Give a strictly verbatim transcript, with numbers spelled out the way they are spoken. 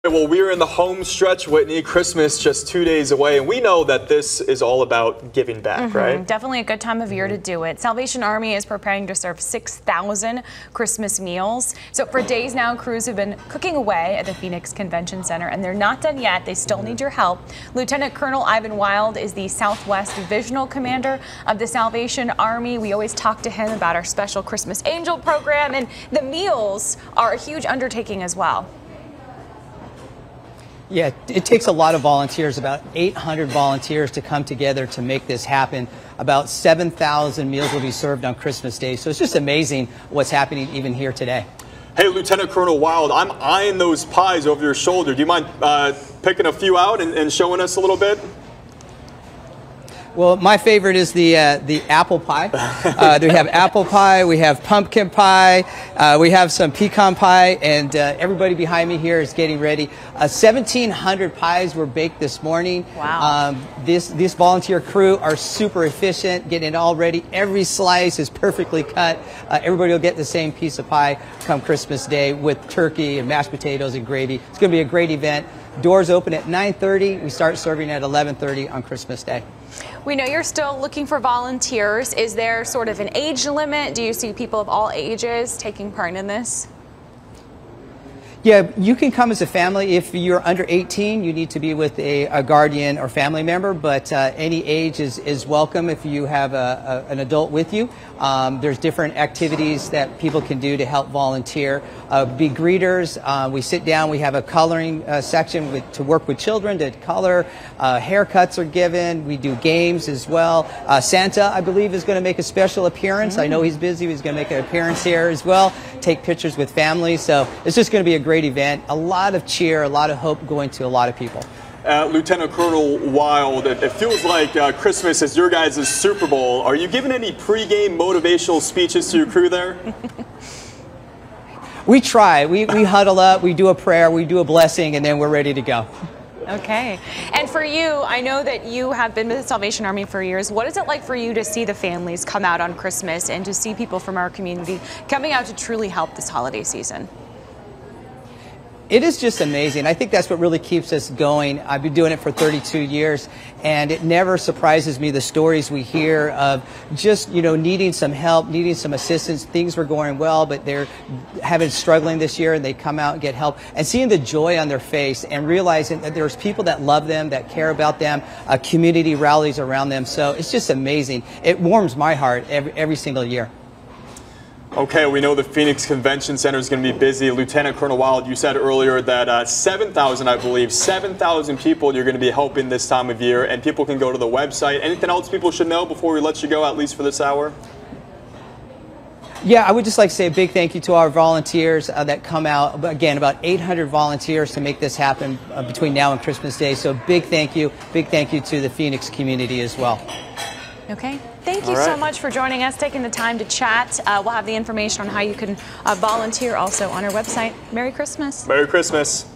Well, we're in the home stretch, Whitney. Christmas just two days away, and we know that this is all about giving back, mm-hmm. right? Definitely a good time of year to do it. Salvation Army is preparing to serve six thousand Christmas meals. So for days now, crews have been cooking away at the Phoenix Convention Center, and they're not done yet. They still need your help. Lieutenant Colonel Ivan Wild is the Southwest Divisional Commander of the Salvation Army. We always talk to him about our special Christmas Angel program, and the meals are a huge undertaking as well. Yeah, it takes a lot of volunteers, about eight hundred volunteers to come together to make this happen. About seven thousand meals will be served on Christmas Day. So it's just amazing what's happening even here today. Hey, Lieutenant Colonel Wild, I'm eyeing those pies over your shoulder. Do you mind uh, picking a few out and, and showing us a little bit? Well, my favorite is the uh, the apple pie. Uh, we have apple pie, we have pumpkin pie, uh, we have some pecan pie, and uh, everybody behind me here is getting ready. Uh, seventeen hundred pies were baked this morning. Wow. Um, this, this volunteer crew are super efficient, getting it all ready. Every slice is perfectly cut. Uh, everybody will get the same piece of pie come Christmas Day with turkey and mashed potatoes and gravy. It's going to be a great event. Doors open at nine thirty. We start serving at eleven thirty on Christmas Day. We know you're still looking for volunteers. Is there sort of an age limit? Do you see people of all ages taking part in this? Yeah, you can come as a family. If you're under eighteen, you need to be with a, a guardian or family member, but uh, any age is, is welcome if you have a, a, an adult with you. Um, there's different activities that people can do to help volunteer. Uh, be greeters. Uh, we sit down. We have a coloring uh, section with, to work with children to color. Uh, haircuts are given. We do games as well. Uh, Santa, I believe, is going to make a special appearance. Mm. I know he's busy. He's going to make an appearance here as well. Take pictures with families. So it's just going to be a great event. A lot of cheer, a lot of hope going to a lot of people. Uh, Lieutenant Colonel Wild, it, it feels like uh, Christmas is your guys' Super Bowl. Are you giving any pregame motivational speeches to your crew there? We try. We, we huddle up, we do a prayer, we do a blessing, and then we're ready to go. Okay. And for you, I know that you have been with the Salvation Army for years. What is it like for you to see the families come out on Christmas and to see people from our community coming out to truly help this holiday season? It is just amazing. I think that's what really keeps us going. I've been doing it for thirty-two years, and it never surprises me the stories we hear of just, you know, needing some help, needing some assistance. Things were going well, but they're having struggling this year, and they come out and get help. And seeing the joy on their face and realizing that there's people that love them, that care about them, a community rallies around them. So it's just amazing. It warms my heart every, every single year. Okay, we know the Phoenix Convention Center is going to be busy. Lieutenant Colonel Wild, you said earlier that uh, seven thousand, I believe, seven thousand people you're going to be helping this time of year, and people can go to the website. Anything else people should know before we let you go, at least for this hour? Yeah, I would just like to say a big thank you to our volunteers uh, that come out. Again, about eight hundred volunteers to make this happen uh, between now and Christmas Day. So big thank you. Big thank you to the Phoenix community as well. Okay. Thank you right. so much for joining us, taking the time to chat. Uh, we'll have the information on how you can uh, volunteer also on our website. Merry Christmas. Merry Christmas.